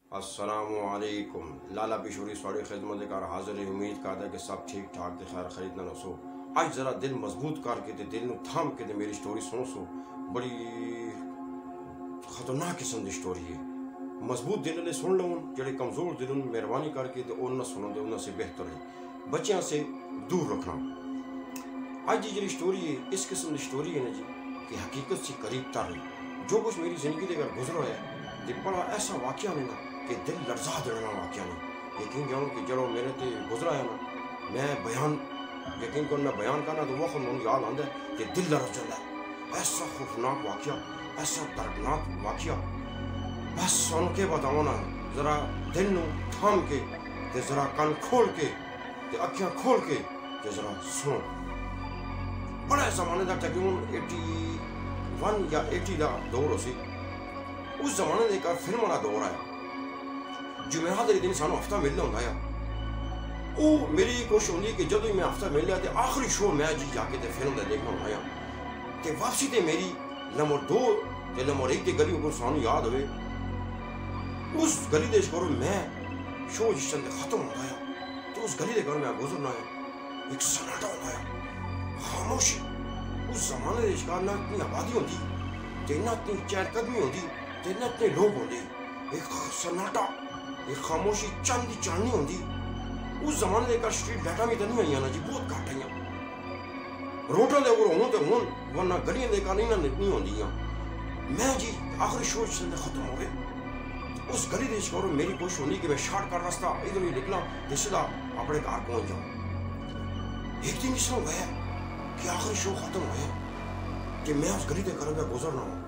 السلام علیکم لالا پشوری سوری خدمت کار حاضر امید کرتا ہے کہ سب ٹھیک ٹھاک تے خیر خریدنا نہ سو آج ذرا دل مضبوط کر کے تے دل نو تھام کے تے میری سٹوری سنو سو بڑی خطرناک قسم دی سٹوری ہے مضبوط دل لے سن لو جڑے کمزور دل مہربانی کر کے تے انہاں سنو دے انہاں سے بہتر ہے بچیاں سے دور رکھنا آج جی سٹوری ہے اس قسم دی سٹوری ہے نا جی کہ حقیقت سے قریب تر ہے جو کچھ میری زندگی دے اگر گزرا ہے تے بڑا ایسا واقعہ نہیں نا کہ دل لرزا دینا واقعہ نہیں یقین جانو کہ جڑو میرے تے گزرا ہے نا میں بیان یقین کرنا بیان کرنا تو وقت مجھے یاد آتا ہے کہ دل لرز جاتا ہے ایسا خوفناک واقعہ ایسا دردناک واقعہ بس سن کے بتاؤ نا ذرا دل نو تھام کے تے ذرا کان کھول کے تے اکھیاں کھول کے تے ذرا سنو بڑا زمانے دا تقریباً 81 یا 80 دا دور ہو سی اس زمانے دے کا فلم والا دور آیا جمعرات دے دن سانو ہفتہ ملنا ہوندا ہے او میری کوشش ہوندی کہ جدوں میں ہفتہ مل لیا تے آخری شو میں جی جا کے تے فلم دا دیکھنا ہوندا ہے تے واپسی تے میری نمبر 2 تے نمبر 1 تے گلی کو سانو یاد ہوئے اس گلی دے شکر میں شو جس چند ختم ہوندا ہے تو اس گلی دے گھر میں گزرنا ہے ایک سناٹا ہوندا ہے خاموشی اس زمانے دے شکار نہ اتنی آبادی ہوندی تے نہ اتنی چہل قدمی ہوندی تے نہ اتنے لوگ ہوندے ایک سناٹا ایک خاموشی چند دی چاننی ہوندی اس زمانے دے کر سٹریٹ لائٹاں بھی تے نہیں آئیاں نا جی بہت گھٹ آئیاں روڈاں دے اوپر ہون تے ہون ورنہ گلیاں دے کر نہیں ہوندیاں میں جی آخری شو چند ختم ہو گئے اس گلی دے شکر میری کوشش ہوندی کہ میں شارٹ کر راستہ ادھر ہی نکلا تے سیدھا اپنے گھر پہنچ جاؤں ایک دن اس طرح ہوا کہ آخری شو ختم ہوئے کہ میں اس گلی دے گھر میں گزرنا ہوں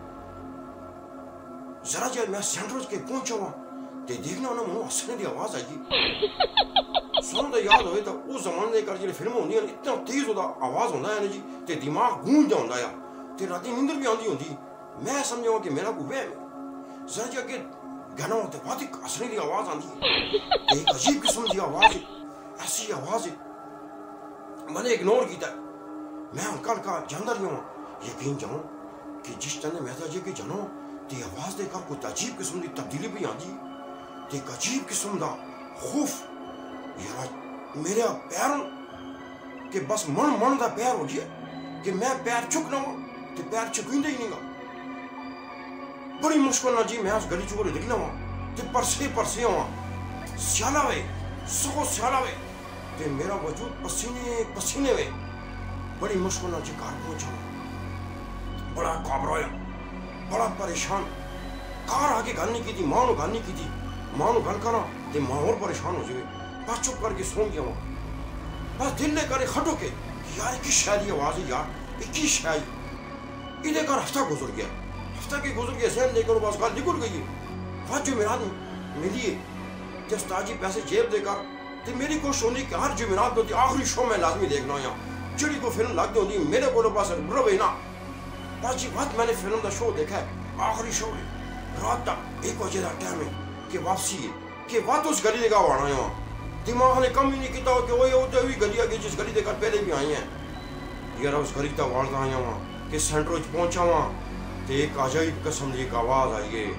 ذرا جب میں سینٹر کے پہنچا ہوں تے دیکھنا انہوں نے ہسنے دی آواز آئی سن تو یاد ہوئے تو اس زمانے دے کر جی فلم ہوندی ہیں اتنا تیز ہوتا آواز ہوندا ہے جی تے دماغ گونج ہوندا ہے تے راتی نیندر بھی آندی ہوندی میں سمجھا کہ میرا کوئی وہم ہے ذرا جا کے گانا ہوتے بہت ہی ہسنے دی آواز آندی ہے ایک عجیب قسم دی آواز ہے ایسی آواز ہے میں نے اگنور کیتا ہے میں انکل کا جاندر ہی ہوں یقین جاؤں کہ جس طرح میں جی کہ جانو تے آواز دے کر کوئی عجیب قسم دی تبدیلی بھی آندی تے ایک عجیب قسم دا خوف یار میرے پیروں کہ بس من دا پیر ہو گیا کہ میں پیر چکنا ہوں تے پیر چکوندے ہی نہیں گا بڑی مشکل نہ جی میں اس گلی چکو نکلنا ہوں تے پرسے ہوں سیالہ وے سخو سیالہ وے تے میرا وجود پسینے وے بڑی مشکل نہ جی کار پہنچا ہوں بڑا گھبرایا بڑا پریشان کار آگے گل نہیں کی تھی ماں نو گل نہیں کی تھی ماں نو گل کرا تے ماں اور پریشان ہو جائے بس چپ کر کے سو گیا ہوں بس دل نے کرے کھٹو کے یار کی شاید یہ آواز ہے یار یہ کی شاید یہ کر ہفتہ گزر گیا ہفتہ کے گزر گیا ذہن دے کر بس گل نکل گئی بس جمعرات ملی ہے کہ استاد جی پیسے جیب دے کر تے میری کوشش ہوندی کہ ہر جمعرات ہوتی آخری شو میں لازمی دیکھنا ہوں جڑی کو فلم لگ ہوندی میرے کو پاس روے نا بس جی بات میں نے فلم دا شو دیکھا ہے آخری شو ہے رات دا 1 بجے دا ٹائم ہے کہ واپسی ہے کہ بات اس گلی دے کا آنا ہے دماغ نے کم ہی نہیں کیتا کہ وہ ہوئی گلی آگے جس گلی دے کر پہلے بھی آئی ہیں یار اس گلی تا والدہ آیا ہوں کہ سینٹر پہنچا ہوں تے ایک عجیب قسم دی ایک آواز آئی ہے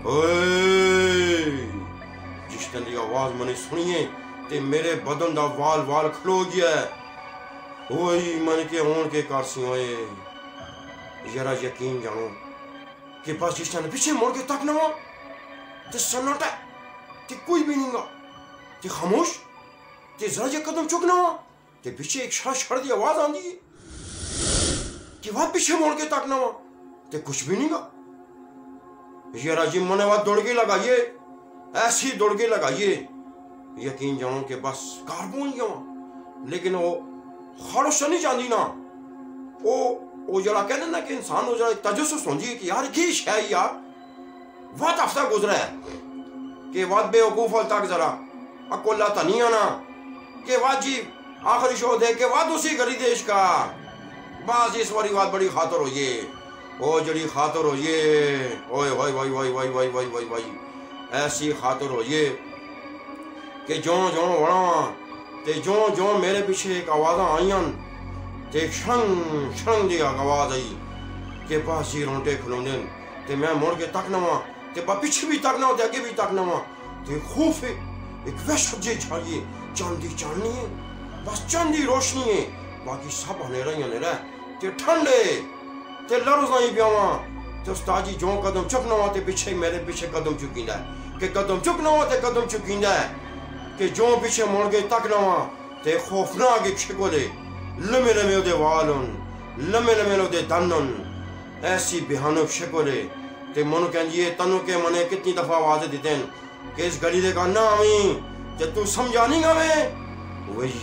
اوئے جس طرح دی آواز میں نے سنی ہے تے میرے بدن دا وال کھلو گیا ہے اوئے من کے ہون کے کارسی ہوئے یارا یقین جانو کہ بس جس طرح پیچھے موڑ کے تک نہ ہو تے سناٹا تے کوئی بھی نہیں گا تے خاموش تے ذرا جے قدم چک نہ ہو تے پیچھے ایک شڑ دی آواز آندی ہے کہ وہ پیچھے موڑ کے تک نہ ہو تے کچھ بھی نہیں گا یارا جی منے وہاں دوڑ کے لگائیے ایسی دوڑ کے لگائیے یقین جانو کہ بس کار پہنچ گیا لیکن وہ خارش نہیں چاہتی نا وہ جڑا کہنے نا کہ انسان وہ جڑا تجسس ہوندی ہے کہ یار کی شے یار وقت ہفتہ گزرا ہے کہ وقت بے وقوف تک ذرا اکولا تنیا نا کہ وقت جی آخری شو دے کے وقت اسی گلی دیش کا بس اس واری وقت بڑی خاطر ہوئی ہے وہ جڑی خاطر ہوئی ہے اوئے ہوئے ہوئے ہوئے ہوئے ہوئے ہوئے ہوئے ہوئے ایسی خاطر ہوئی ہے کہ جوں وڑاں تے جوں میرے پیچھے ایک آوازاں آئیاں تے ایک شرنگ دی آواز آئی کہ بس جی رونٹے کھلوندے تے میں مڑ کے تک نہ تے پیچھے بھی تکنا تے اگے بھی تکنا تے خوف ہے ایک وحشت جی چھائیے چاندی چاننی ہے بس چاندی روشنی ہے باقی سب ہنیرا ہی ہنیرا ہے تے ٹھنڈے تے لرز نہیں پیاواں تے استاد جی جو قدم چکنا ہوا تے پیچھے میرے پیچھے قدم چکیندا ہے کہ قدم چکنا ہوا تے قدم چکیندا ہے کہ جو پیچھے مڑ گئے تکنا ہوا تے خوفناک ایک شکولے لمے لمے دے والن لمے لمے دے دنن ایسی بھیانک شکولے تے منو کہندیے تنو کے منے کتنی دفعہ آوازیں دیتے ہیں کہ اس گلی دے کا نہ آئیں تے تو سمجھا نہیں گا میں وہی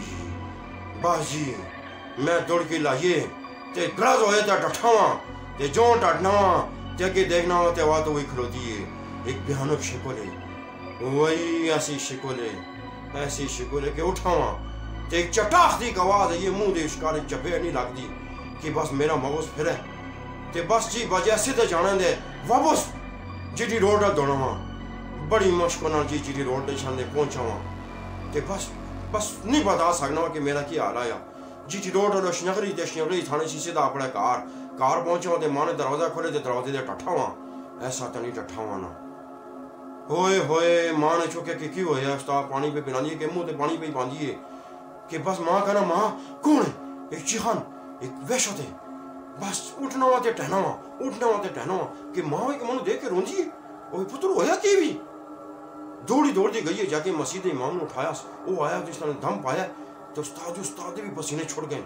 بازی میں دوڑ کے لائیے تے گراز ہوئے تے ڈٹھاواں تے جون ڈٹناواں تے کہ دیکھنا ہوا تے آواز تو وہی کھلوتی ہے ایک بھیانک شکولے وہی ایسی شکولے کہ اٹھاواں تے ایک چٹاخ دی آواز ہے یہ منہ دے اشکارے چپے نہیں لگ دی کہ بس میرا مغز پھرے تے بس جی بجے سیدھے جانے دے واپس جی ٹی روڈ دوڑا ہاں بڑی مشکل نال جی ٹی روڈ شانے پہنچا ہاں تے بس نہیں بتا سکنا کہ میرا کی حال آیا جی ٹی روڈ اور شنگری تھانے سی سیدھا اپنا کار پہنچا ہوں تے ماں نے دروازہ کھولے تے دروازے دے ٹٹھا ہاں ایسا تو نہیں ٹٹھا ہاں نا ہوئے ماں نے چوکے کہ کیوں ہویا استاد پانی پہ پلا دیے کہ منہ تے پانی پہ ہی باندھی ہے کہ بس ماں کہنا ماں کون ہے ایک چیخان ایک وحشت ہے بس اٹھنا ہوا تے ٹہنا ہوا کہ ماں ایک منو دیکھ کے روندی ہے وہ پتر ہویا کی بھی دوڑی گئی ہے جا کے مسجد امام نے اٹھایا وہ آیا جس نے دم پایا تو استاد بھی پسینے چھوڑ گئے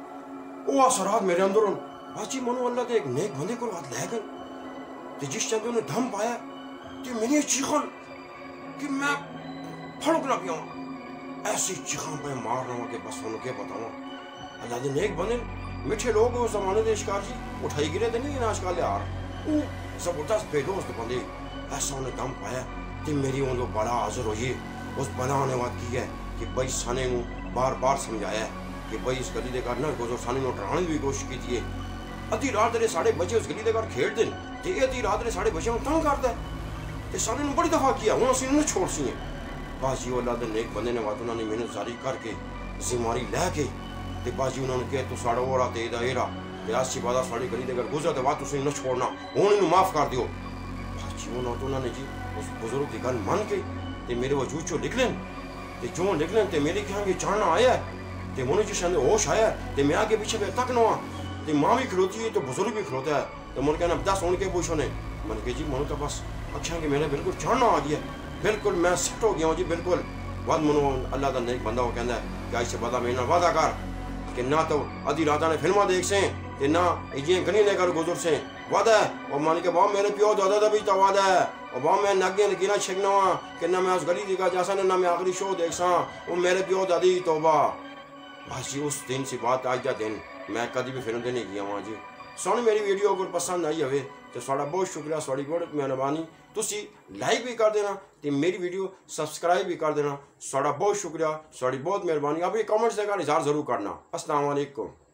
وہ اثرات میرے اندر بس جی منو اللہ دے ایک نیک بندے کو ہاتھ لے گئے تے جس چند نے دم پایا تے میں نے چیخان کہ میں پھڑک نہ پیاں ایسی چیخان پہ مار رہا ہوں کہ بس انہوں کیا بتاؤں اللہ دے نیک بندے میٹھے لوگ اس زمانے دے اشکار جی اٹھائی گرے تے نہیں ہیں اشکال لے آر وہ زبردست بے دوست بندے ایسا انہیں دم پایا تے میری اندو بڑا حاضر ہوئی اس بلا نے بات کی ہے کہ بھائی سانے نو بار سمجھایا ہے کہ بھائی اس گلی دے گھر نہ گزر سانے نو ڈرانے بھی کوشش کی تھی ادھی رات دے ساڑھے بچے اس گلی دے گھر کھیڑ دیں تے ادھی رات دے ساڑھے بچے تنگ کرتا ہے تے سانے نو بڑی دفعہ کیا وہاں سینے چھوڑ سی ہیں بازی اللہ دے نیک بندے نے بات انہوں نے محنت جاری کر کے زماری لے کے تے بازی انہوں نے کہا تو ساڑھا وڑا تے دا ایرا تے آسی بادہ ساڑھی گلی دے گھر گزر تے بات اسے نہ چھوڑنا انہوں معاف کر دیو بازی انہوں نے جی اس بزرگ دی گل مان کے تے میرے وجود چو لکھ لیں تے جو لکھ لیں تے میرے کہاں کے چاہنا آیا ہے تے منو جی شاندے ہوش آیا ہے تے میں آگے پیچھے پہ تک نہ تے ماں بھی کھلوتی ہے تو بزرگ بھی کھلوتا ہے تو من کہنا 10 ان کے پوچھو نے من کہ جی منو تو بس اچھا کہ میرے بالکل چاہنا آ گیا بالکل میں سیٹ ہو گیا ہوں جی بالکل بعد منو اللہ دا نیک بندہ وہ کہندا ہے کہ اس سے بدا میں نہ وعدہ کر کہ نہ تو ادھی راتاں نے فلماں دیکھ سیں تے نہ یہ گلی نے کر گزر سیں وعدہ ہے اور مان کے باپ میرے پیو دادا دا بھی تو وعدہ ہے اور باپ میں نگے لگینا چھکنا وا کہ نہ میں اس گلی دی کا جاسا نہ میں آخری شو دیکھ ساں وہ میرے پیو دادی توبہ بس جی اس دن سے بات آج دا دن میں کدی بھی فلم دینے گیا ہوں جی سونی میری ویڈیو اگر پسند آئی ہوئے تو ساڑا بہت شکریہ ساڑی بہت مہربانی تسی لائک بھی کر دینا تے میری ویڈیو سبسکرائب بھی کر دینا ساڑا بہت شکریہ ساڑی بہت مہربانی آپ یہ کامنٹس دے کر اظہار ضرور کرنا السلام علیکم